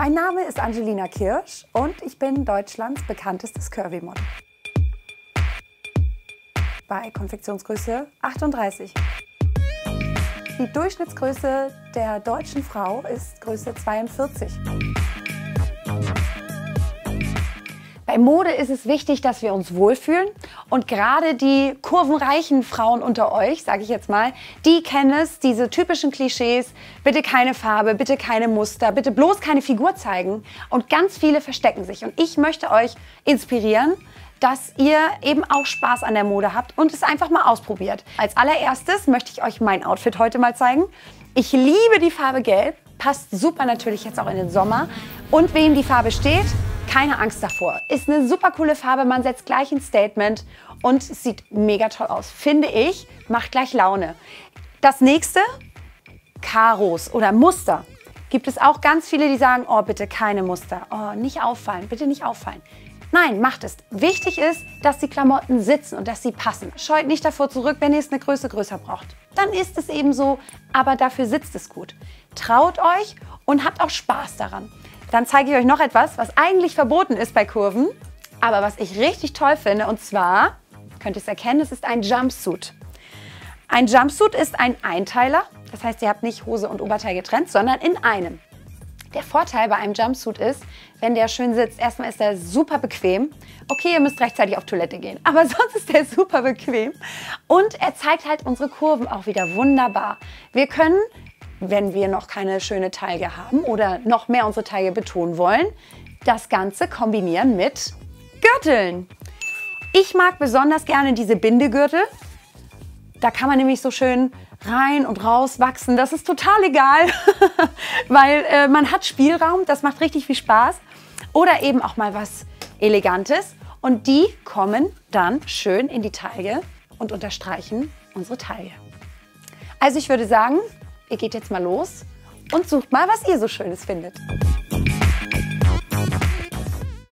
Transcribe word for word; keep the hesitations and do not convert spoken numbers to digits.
Mein Name ist Angelina Kirsch und ich bin Deutschlands bekanntestes Curvy-Model. Bei Konfektionsgröße achtunddreißig. Die Durchschnittsgröße der deutschen Frau ist Größe zweiundvierzig. Bei Mode ist es wichtig, dass wir uns wohlfühlen und gerade die kurvenreichen Frauen unter euch, sage ich jetzt mal, die kennen es, diese typischen Klischees, bitte keine Farbe, bitte keine Muster, bitte bloß keine Figur zeigen und ganz viele verstecken sich und ich möchte euch inspirieren, dass ihr eben auch Spaß an der Mode habt und es einfach mal ausprobiert. Als allererstes möchte ich euch mein Outfit heute mal zeigen. Ich liebe die Farbe Gelb, passt super natürlich jetzt auch in den Sommer und wem die Farbe steht, keine Angst davor. Ist eine super coole Farbe, man setzt gleich ein Statement und es sieht mega toll aus. Finde ich, macht gleich Laune. Das nächste, Karos oder Muster. Gibt es auch ganz viele, die sagen, oh bitte keine Muster, oh nicht auffallen, bitte nicht auffallen. Nein, macht es. Wichtig ist, dass die Klamotten sitzen und dass sie passen. Scheut nicht davor zurück, wenn ihr es eine Größe größer braucht. Dann ist es eben so, aber dafür sitzt es gut. Traut euch und habt auch Spaß daran. Dann zeige ich euch noch etwas, was eigentlich verboten ist bei Kurven, aber was ich richtig toll finde. Und zwar, könnt ihr es erkennen, es ist ein Jumpsuit. Ein Jumpsuit ist ein Einteiler. Das heißt, ihr habt nicht Hose und Oberteil getrennt, sondern in einem. Der Vorteil bei einem Jumpsuit ist, wenn der schön sitzt, erstmal ist er super bequem. Okay, ihr müsst rechtzeitig auf Toilette gehen, aber sonst ist er super bequem. Und er zeigt halt unsere Kurven auch wieder wunderbar. Wir können, wenn wir noch keine schöne Taille haben oder noch mehr unsere Taille betonen wollen, das Ganze kombinieren mit Gürteln. Ich mag besonders gerne diese Bindegürtel. Da kann man nämlich so schön rein und raus wachsen. Das ist total egal, weil äh, man hat Spielraum, das macht richtig viel Spaß. Oder eben auch mal was Elegantes. Und die kommen dann schön in die Taille und unterstreichen unsere Taille. Also ich würde sagen, ihr geht jetzt mal los und sucht mal, was ihr so Schönes findet.